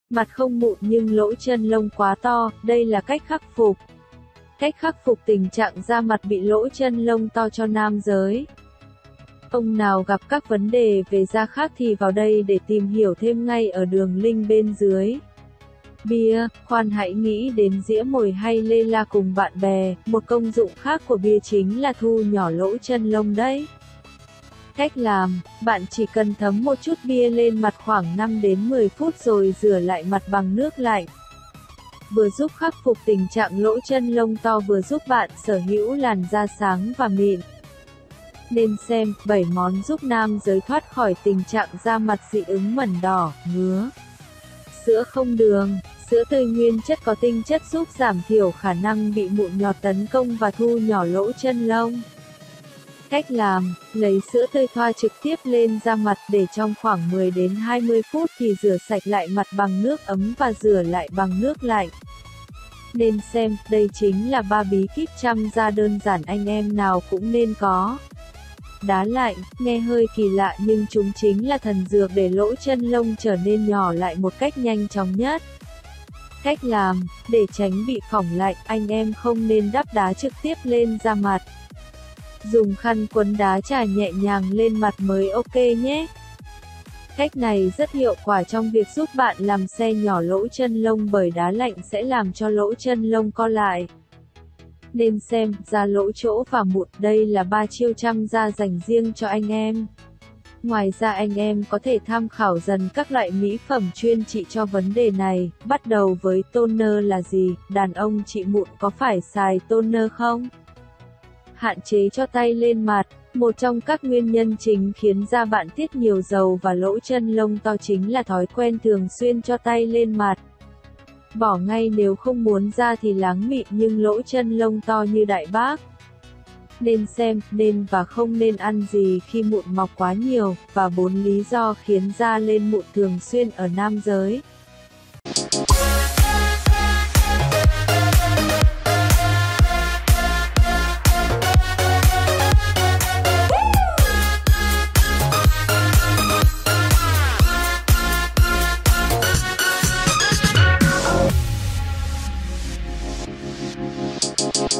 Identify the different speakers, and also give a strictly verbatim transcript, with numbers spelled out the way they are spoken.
Speaker 1: Mặt không mụn nhưng lỗ chân lông quá to, đây là cách khắc phục. Cách khắc phục tình trạng da mặt bị lỗ chân lông to cho nam giới. Ông nào gặp các vấn đề về da khác thì vào đây để tìm hiểu thêm ngay ở đường link bên dưới. Bia, khoan hãy nghĩ đến dĩa mồi hay lê la cùng bạn bè, một công dụng khác của bia chính là thu nhỏ lỗ chân lông đấy. Cách làm, bạn chỉ cần thấm một chút bia lên mặt khoảng năm đến mười phút rồi rửa lại mặt bằng nước lạnh. Vừa giúp khắc phục tình trạng lỗ chân lông to vừa giúp bạn sở hữu làn da sáng và mịn. Nên xem, bảy món giúp nam giới thoát khỏi tình trạng da mặt dị ứng mẩn đỏ, ngứa. Sữa không đường. Sữa tươi nguyên chất có tinh chất giúp giảm thiểu khả năng bị mụn nhọt tấn công và thu nhỏ lỗ chân lông. Cách làm, lấy sữa tươi thoa trực tiếp lên da mặt để trong khoảng mười đến hai mươi phút thì rửa sạch lại mặt bằng nước ấm và rửa lại bằng nước lạnh. Nên xem, đây chính là ba bí kíp chăm da đơn giản anh em nào cũng nên có. Đá lạnh, nghe hơi kỳ lạ nhưng chúng chính là thần dược để lỗ chân lông trở nên nhỏ lại một cách nhanh chóng nhất. Cách làm, để tránh bị phỏng lạnh, anh em không nên đắp đá trực tiếp lên da mặt. Dùng khăn quấn đá chà nhẹ nhàng lên mặt mới ok nhé. Cách này rất hiệu quả trong việc giúp bạn làm xe nhỏ lỗ chân lông bởi đá lạnh sẽ làm cho lỗ chân lông co lại. Nên xem, da lỗ chỗ và mụn, đây là ba chiêu chăm da dành riêng cho anh em. Ngoài ra anh em có thể tham khảo dần các loại mỹ phẩm chuyên trị cho vấn đề này, bắt đầu với toner là gì, đàn ông trị mụn có phải xài toner không? Hạn chế cho tay lên mặt, một trong các nguyên nhân chính khiến da bạn tiết nhiều dầu và lỗ chân lông to chính là thói quen thường xuyên cho tay lên mặt. Bỏ ngay nếu không muốn da thì láng mịn nhưng lỗ chân lông to như đại bác. Nên xem, nên và không nên ăn gì khi mụn mọc quá nhiều, và bốn lý do khiến da lên mụn thường xuyên ở nam giới.